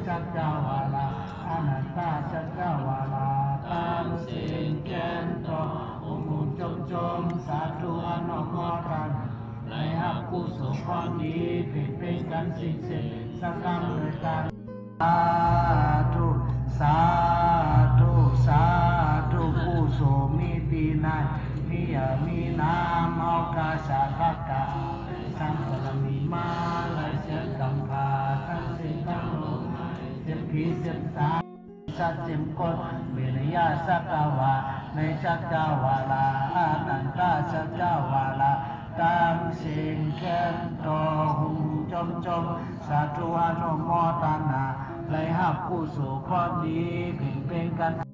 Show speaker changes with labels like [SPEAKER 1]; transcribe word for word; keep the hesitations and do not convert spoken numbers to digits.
[SPEAKER 1] สัจจาวาลาอนันตสัจจาวาลาตามสิ่งเจนต่อองค์จงจงสาธุอนุโมทนาในหักกุศลความดีเพ่งเป็นกันสิ่งเสกสังฆาเลยกันสาธุสาธุสาธุผู้โสมีปีนัยมียามีนามเอากาสาคักกาสังกรมีมาลายเสียงกำพาทั้งสิ่งทั้งลมเสียงผีเสียงสาสัจจิมกฎเวนยาสักวาในสัจจาวาลาอนันตสัจจาวาลาตามสิ่งเข็นโตหุงจมจมสาธุอนุโมทนาไหลหับผู้สู่ข้อดีเพ่งเป็นกัน